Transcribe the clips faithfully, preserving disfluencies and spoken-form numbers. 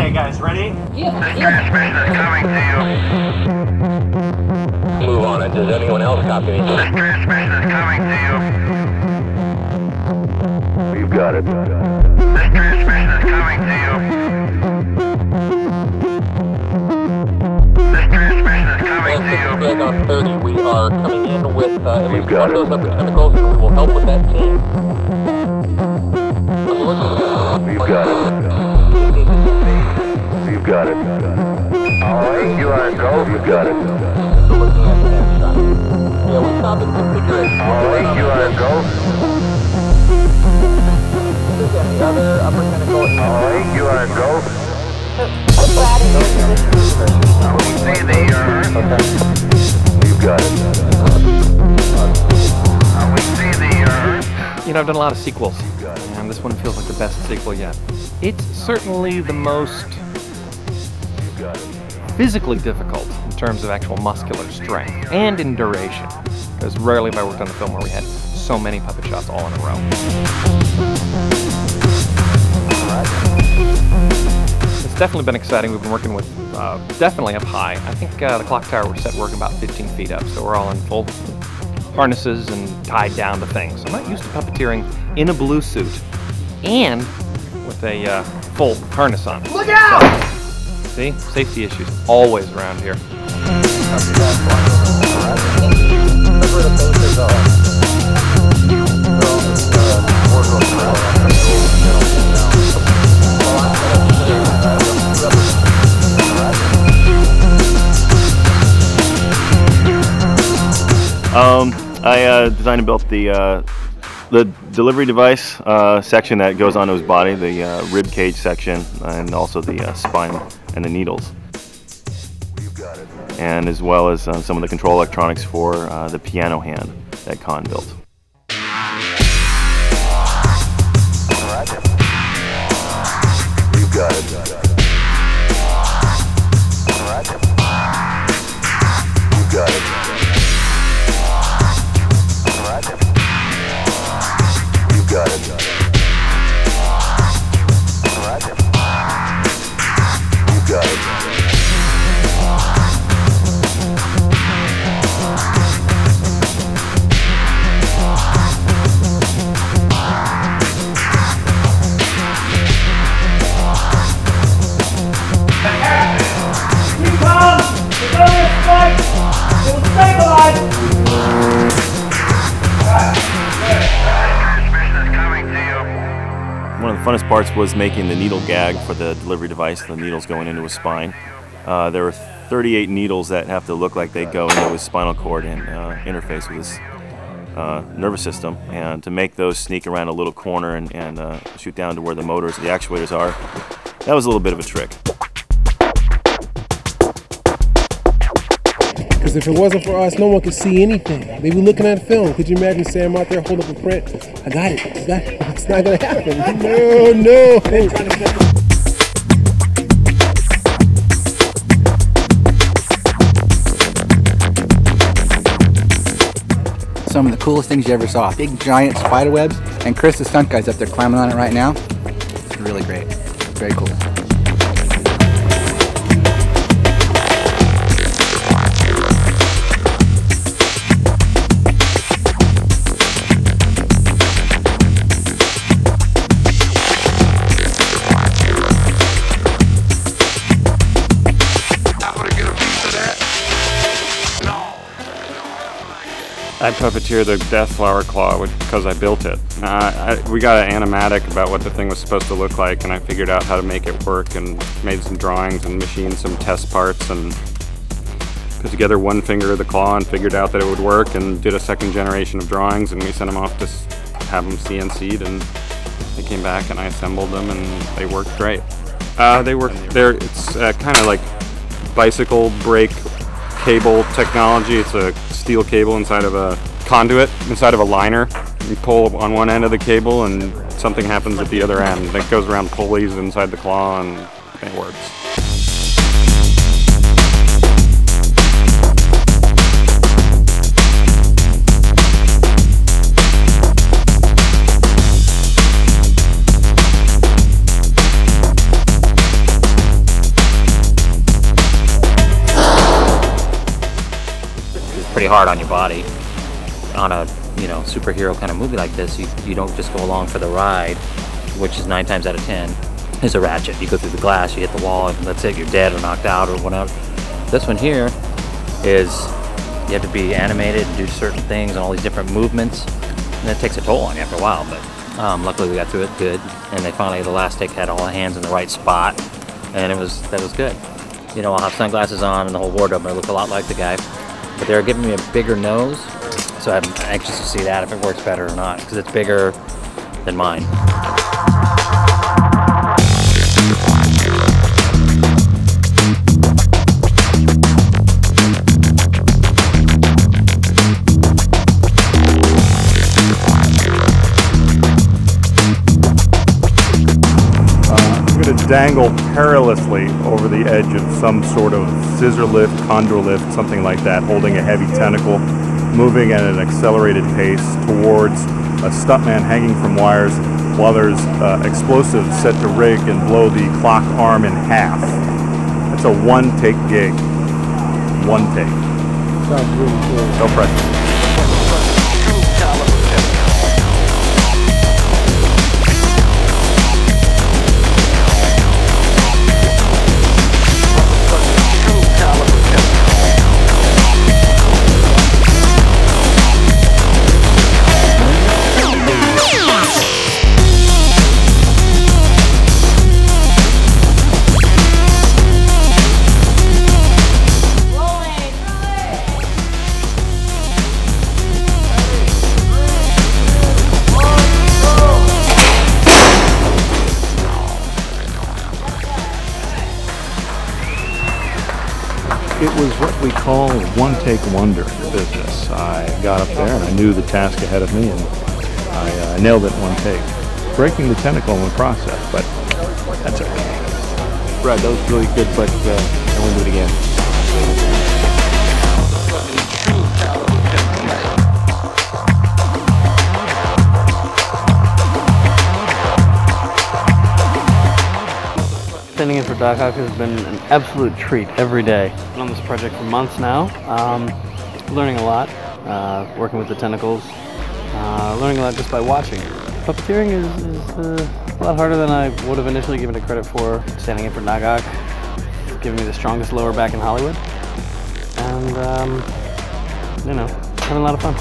Okay, guys, ready? Yeah. This transmission is coming to you. Move on it. Does anyone else copy me? This transmission is coming to you. You've got it. This transmission is coming to you. This transmission is coming to you. Well, on thirty, we are coming in with uh, at least one of those upper chemicals, and we will help with that team. You've got it. You've got it. All right, you are go. You've got it. Yeah, we stopped and configured. All right, you are go. The other upper chemical. All right, you are go. We see the earth. You've got it. We see the earth. You know, I've done a lot of sequels, and this one feels like the best sequel yet. It's certainly the most physically difficult in terms of actual muscular strength and in duration, because rarely have I worked on a film where we had so many puppet shots all in a row. It's definitely been exciting. We've been working with, uh, definitely up high. I think uh, the clock tower we're set working about fifteen feet up, so we're all in full harnesses and tied down to things. I'm not used to puppeteering in a blue suit and with a uh, full harness on. Look out! So, see, safety issues always around here. Um, I uh, designed and built the uh, the delivery device uh, section that goes onto his body, the uh, rib cage section, and also the uh, spine and the needles, and as well as uh, some of the control electronics for uh, the piano hand that Con built. You've got it. You've got it. You've got it. You've got it. One of the funnest parts was making the needle gag for the delivery device, the needles going into his spine. Uh, there are thirty-eight needles that have to look like they go into his spinal cord and uh, interface with his uh, nervous system. And to make those sneak around a little corner and, and uh, shoot down to where the motors, the actuators are, that was a little bit of a trick. Because if it wasn't for us, no one could see anything. They be looking at a film. Could you imagine Sam out there holding up a print? I got it. I got it. It's not going to happen. No, no. Some of the coolest things you ever saw. Big giant spider webs, and Chris, the stunt guy's up there climbing on it right now. It's really great. Very cool. I puppeteered the Death Flower Claw because I built it. Uh, I, we got an animatic about what the thing was supposed to look like, and I figured out how to make it work and made some drawings and machined some test parts and put together one finger of the claw and figured out that it would work, and did a second generation of drawings, and we sent them off to have them C N C'd, and they came back and I assembled them and they worked great. Uh, they work there. It's uh, kind of like bicycle brake cable technology. It's a steel cable inside of a conduit, inside of a liner. You pull on one end of the cable and something happens at the other end. It goes around pulleys inside the claw and it works. pretty hard on your body. On a, you know, superhero kind of movie like this, you, you don't just go along for the ride, which is nine times out of ten is a ratchet. You go through the glass, you hit the wall, and that's it, you're dead or knocked out or whatever. This one here is, you have to be animated and do certain things and all these different movements, and that takes a toll on you after a while, but um, luckily we got through it good, and they finally, the last take had all the hands in the right spot, and it was, that was good. You know, I'll have sunglasses on and the whole wardrobe, and I look a lot like the guy, but they're giving me a bigger nose, so I'm anxious to see that, if it works better or not, because it's bigger than mine. Dangle perilously over the edge of some sort of scissor lift, condor lift, something like that, holding a heavy tentacle, moving at an accelerated pace towards a stuntman hanging from wires while there's uh, explosives set to rig and blow the clock arm in half. That's a one-take gig. One take. Sounds really cool. No pressure. It was what we call a one-take wonder in the business. I got up there and I knew the task ahead of me, and I uh, nailed it in one take. Breaking the tentacle in the process, but that's okay. Brad, that was really good, but uh, I want to do it again. Standing in for Doc Ock has been an absolute treat every day. Been on this project for months now, um, learning a lot, uh, working with the tentacles, uh, learning a lot just by watching. Puppeteering is, is uh, a lot harder than I would have initially given it credit for. Standing in for Doc Ock, it's given me the strongest lower back in Hollywood, and um, you know, having a lot of fun.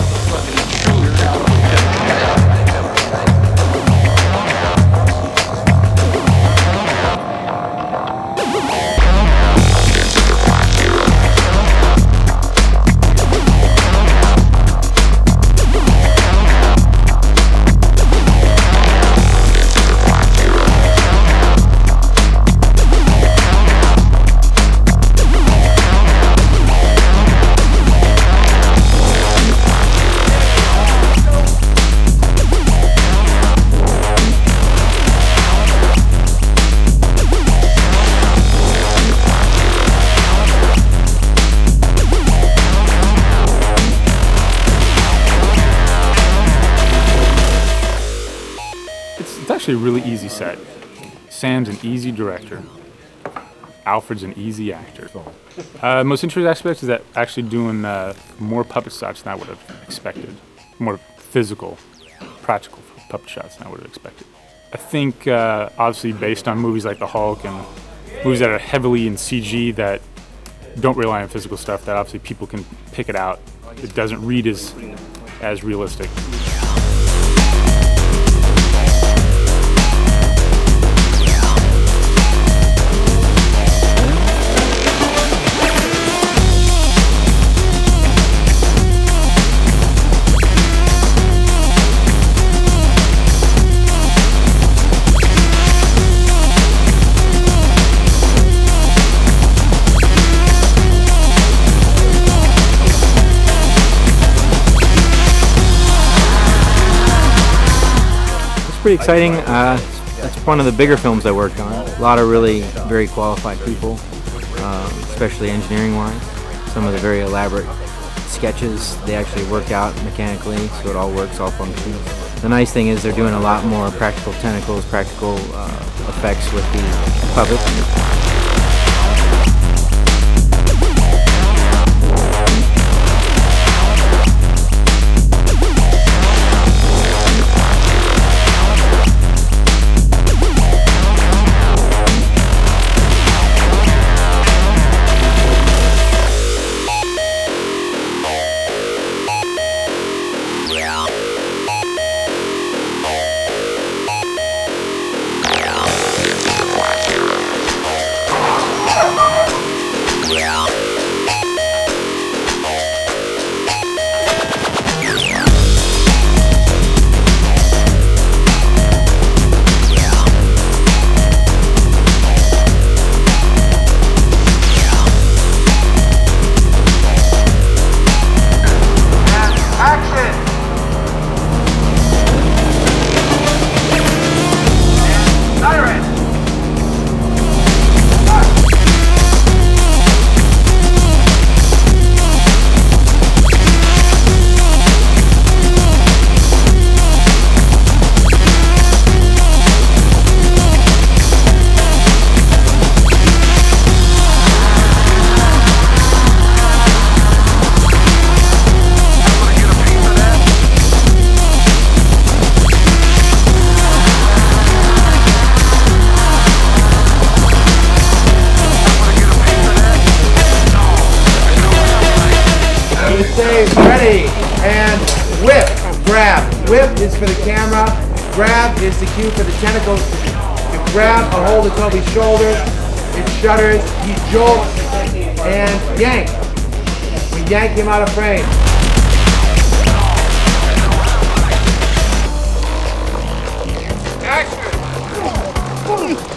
It's actually a really easy set. Sam's an easy director. Alfred's an easy actor. Uh, most interesting aspect is that actually doing uh, more puppet shots than I would have expected. More physical, practical puppet shots than I would have expected. I think uh, obviously based on movies like The Hulk and movies that are heavily in C G that don't rely on physical stuff, that obviously people can pick it out. It doesn't read as, as realistic. Pretty exciting. Uh, that's one of the bigger films I worked on. A lot of really very qualified people, um, especially engineering-wise. Some of the very elaborate sketches they actually work out mechanically, so it all works, all functions. The nice thing is they're doing a lot more practical tentacles, practical uh, effects with the puppet. whip is for the camera. Grab is the cue for the tentacles to grab a hold of Toby's shoulders. It shudders, he jolts, and yank. We yank him out of frame. Action!